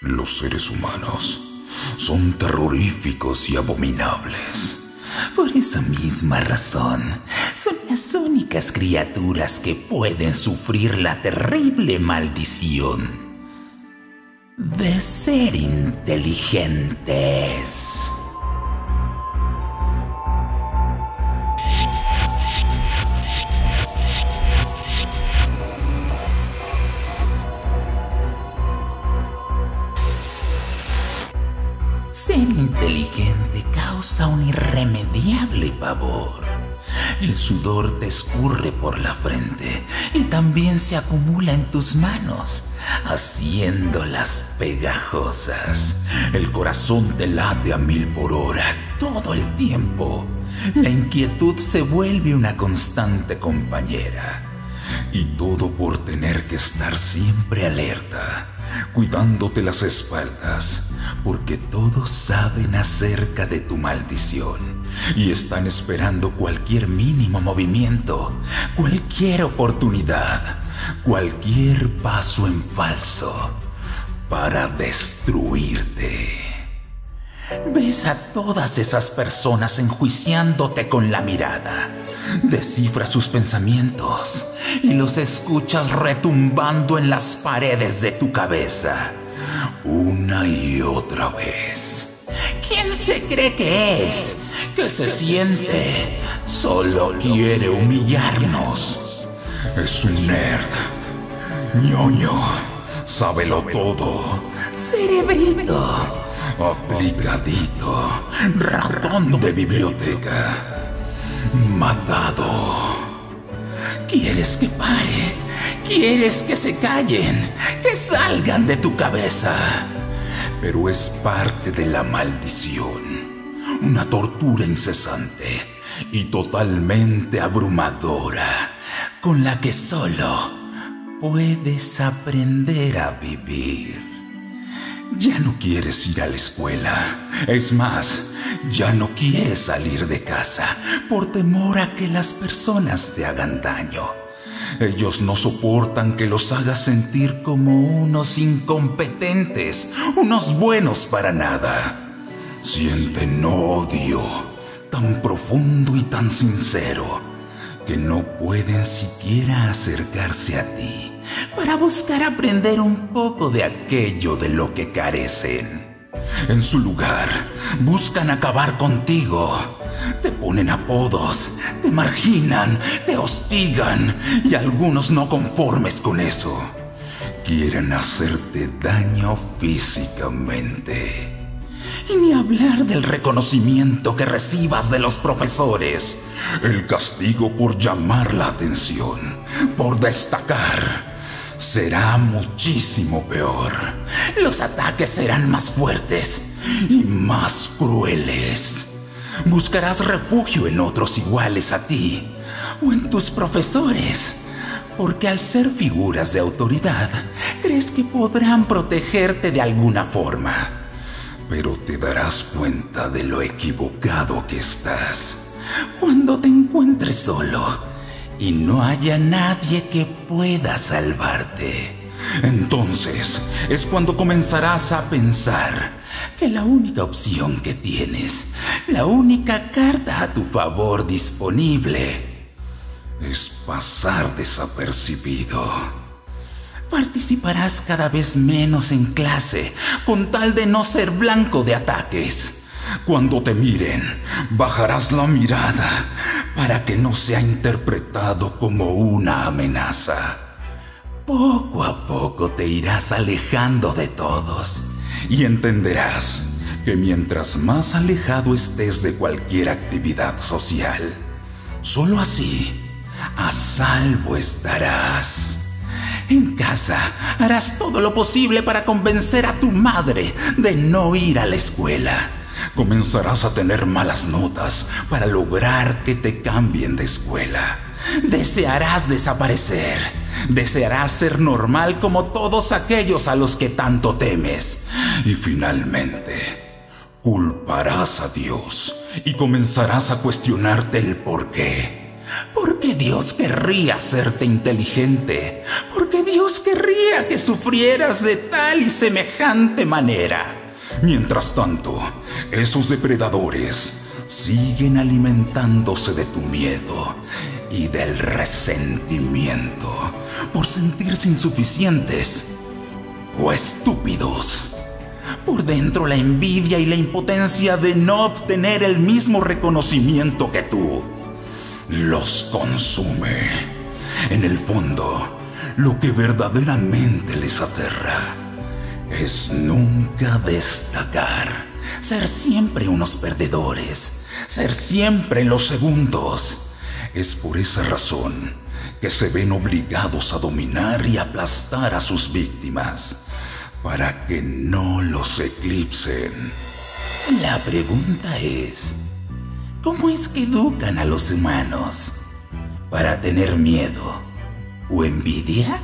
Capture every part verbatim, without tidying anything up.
Los seres humanos son terroríficos y abominables. Por esa misma razón, son las únicas criaturas que pueden sufrir la terrible maldición de ser inteligentes. Ser inteligente causa un irremediable pavor. El sudor te escurre por la frente y también se acumula en tus manos, haciéndolas pegajosas. El corazón te late a mil por hora todo el tiempo. La inquietud se vuelve una constante compañera. Y todo por tener que estar siempre alerta, cuidándote las espaldas, porque todos saben acerca de tu maldición y están esperando cualquier mínimo movimiento, cualquier oportunidad, cualquier paso en falso para destruirte. Ves a todas esas personas enjuiciándote con la mirada. Descifra sus pensamientos y los escuchas retumbando en las paredes de tu cabeza, una y otra vez. ¿Quién se cree que es? ¿Qué se siente? Solo quiere humillarnos. Es un nerd, ñoño, sábelo todo, cerebrito, aplicadito, ratón de biblioteca, matado. ¿Quieres que pare? ¿Quieres que se callen? ¿Que salgan de tu cabeza? Pero es parte de la maldición, una tortura incesante y totalmente abrumadora, con la que solo puedes aprender a vivir. Ya no quieres ir a la escuela. Es más, ya no quieres salir de casa por temor a que las personas te hagan daño. Ellos no soportan que los hagas sentir como unos incompetentes, unos buenos para nada. Sienten odio tan profundo y tan sincero que no pueden siquiera acercarse a ti para buscar aprender un poco de aquello de lo que carecen. En su lugar, buscan acabar contigo. Te ponen apodos, te marginan, te hostigan y algunos no conformes con eso quieren hacerte daño físicamente. Y ni hablar del reconocimiento que recibas de los profesores, el castigo por llamar la atención, por destacar, será muchísimo peor. Los ataques serán más fuertes y más crueles. Buscarás refugio en otros iguales a ti o en tus profesores, porque al ser figuras de autoridad, crees que podrán protegerte de alguna forma. Pero te darás cuenta de lo equivocado que estás cuando te encuentres solo y no haya nadie que pueda salvarte. Entonces es cuando comenzarás a pensar que la única opción que tienes, la única carta a tu favor disponible, es pasar desapercibido. Participarás cada vez menos en clase con tal de no ser blanco de ataques. Cuando te miren, bajarás la mirada para que no sea interpretado como una amenaza. Poco a poco te irás alejando de todos y entenderás que mientras más alejado estés de cualquier actividad social, solo así a salvo estarás. En casa harás todo lo posible para convencer a tu madre de no ir a la escuela. Comenzarás a tener malas notas para lograr que te cambien de escuela. Desearás desaparecer. Desearás ser normal como todos aquellos a los que tanto temes. Y finalmente, culparás a Dios y comenzarás a cuestionarte el por qué. ¿Por qué Dios querría hacerte inteligente? ¿Por qué Dios querría querría que sufrieras de tal y semejante manera. Mientras tanto, esos depredadores siguen alimentándose de tu miedo y del resentimiento por sentirse insuficientes o estúpidos. Por dentro, la envidia y la impotencia de no obtener el mismo reconocimiento que tú los consume. En el fondo, lo que verdaderamente les aterra es nunca destacar, ser siempre unos perdedores, ser siempre los segundos. Es por esa razón que se ven obligados a dominar y aplastar a sus víctimas para que no los eclipsen. La pregunta es, ¿cómo es que educan a los humanos? ¿Para tener miedo o envidia?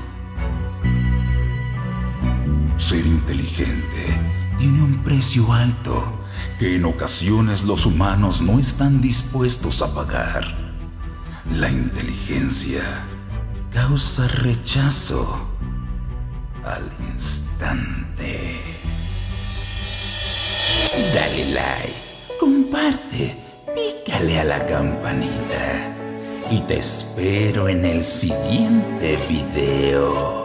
Ser inteligente tiene un precio alto que en ocasiones los humanos no están dispuestos a pagar. La inteligencia causa rechazo al instante. Dale like, comparte, pícale a la campanita y te espero en el siguiente video.